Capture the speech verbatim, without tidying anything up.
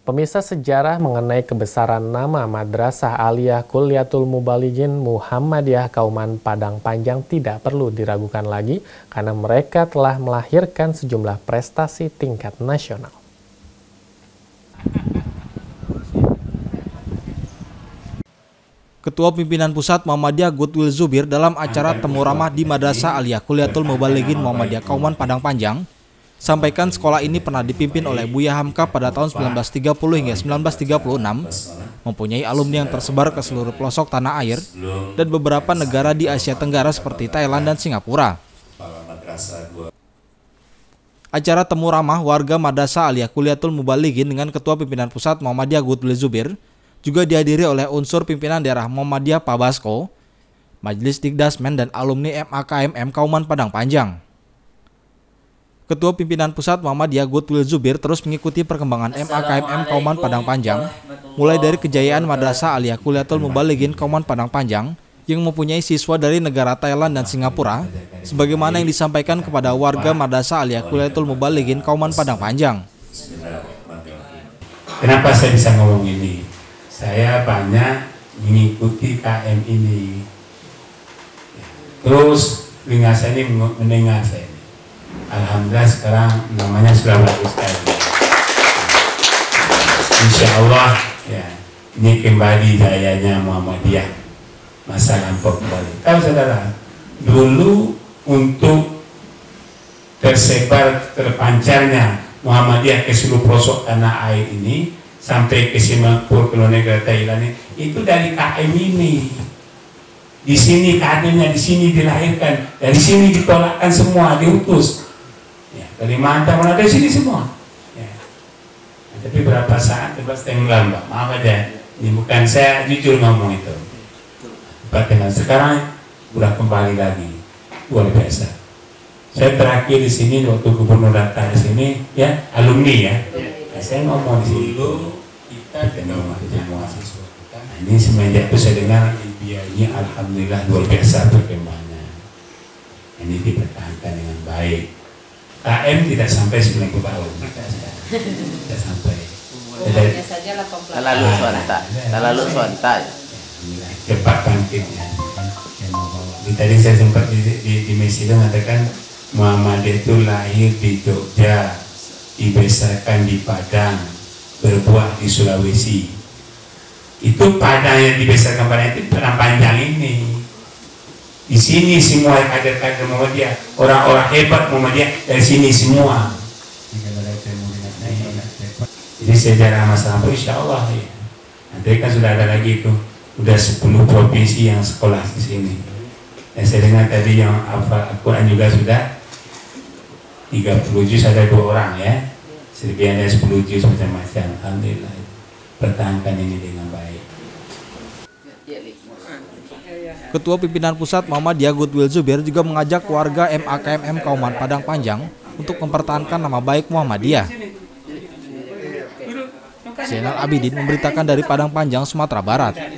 Pemirsa, sejarah mengenai kebesaran nama Madrasah Aliyah Kulliyatul Mubalighin Muhammadiyah Kauman Padang Panjang tidak perlu diragukan lagi karena mereka telah melahirkan sejumlah prestasi tingkat nasional. Ketua Pimpinan Pusat Muhammadiyah Goodwill Zubir dalam acara temu ramah di Madrasah Aliyah Kulliyatul Mubalighin Muhammadiyah Kauman Padang Panjang sampaikan sekolah ini pernah dipimpin oleh Buya Hamka pada tahun seribu sembilan ratus tiga puluh hingga seribu sembilan ratus tiga puluh enam, mempunyai alumni yang tersebar ke seluruh pelosok tanah air dan beberapa negara di Asia Tenggara seperti Thailand dan Singapura. Acara temu ramah warga Madrasah Aliyah Kulliyatul Mubalighin dengan Ketua Pimpinan Pusat Muhammadiyah Goodwill Zubir juga dihadiri oleh unsur pimpinan daerah Muhammadiyah Pabasko, Majelis Dikdasmen dan alumni M A K M M Kauman Padang Panjang. Ketua Pimpinan Pusat Muhammadiyah Goodwill Zubir terus mengikuti perkembangan M A K M M Kauman Padang Panjang, mulai dari kejayaan Madrasah Aliyah Kulliyatul Mubalighin Kauman Padang Panjang yang mempunyai siswa dari negara Thailand dan Singapura, sebagaimana yang disampaikan kepada warga Madrasah Aliyah Kulliyatul Mubalighin Kauman Padang Panjang. Kenapa saya bisa ngomong ini? Saya banyak mengikuti K M ini, terus telinga saya ini mendengar saya. Alhamdulillah sekarang namanya sudah bagus sekali. Insya Allah ya, ini kembali jayanya Muhammadiyah masa lampau kembali. Tahu saudara, dulu untuk tersebar terpancarnya Muhammadiyah ke seluruh pelosok tanah air ini sampai ke Singapura, ke negara Thailand itu dari K M ini. Di sini kadernya, di sini dilahirkan, dari sini ditolakkan semua, diutus. Ya, dari Mantap, mana dari sini semua. Ya. Nah, tapi berapa saat, terus tenggelam, Mbak. Maaf aja, ini bukan saya jujur ngomong itu. Bahkan sekarang udah kembali lagi, luar biasa. Saya terakhir di sini waktu gubernur datang di sini, ya alumni ya. Nah, saya ngomong di sini dulu, kita ketemu semua siswa. Nah, ini semenjak itu saya dengar biayanya alhamdulillah luar biasa perkembangannya. Ini dipertahankan dengan baik. K M tidak sampai sembilan puluh tahun. Tidak sampai. Umurnya saja delapan belas. Terlalu sontak, terlalu sontak. Cepat bangkitnya. Tadi saya sempat di, di, di Mesir mengatakan Muhammadiyah itu lahir di Jogja, dibesarkan di Padang, berbuah di Sulawesi. Itu Padang yang dibesarkan Padang itu Padang Panjang ini. Di sini semua kader-kader Muhammadiyah, orang-orang hebat Muhammadiyah dari sini semua. Jadi sejarah masa lampau insya Allah ya. Nanti kan sudah ada lagi itu, udah sepuluh provinsi yang sekolah di sini. Dan saya dengar tadi yang hafal Al-Quran juga sudah tiga puluh juz, ada dua orang ya. Serbian ada sepuluh juz macam-macam. Alhamdulillah. Pertahankan ini dengan baik. Ketua Pimpinan Pusat Muhammadiyah Goodwill Zubir juga mengajak warga M A K M M Kauman Padang Panjang untuk mempertahankan nama baik Muhammadiyah. Zainal Abidin memberitakan dari Padang Panjang, Sumatera Barat.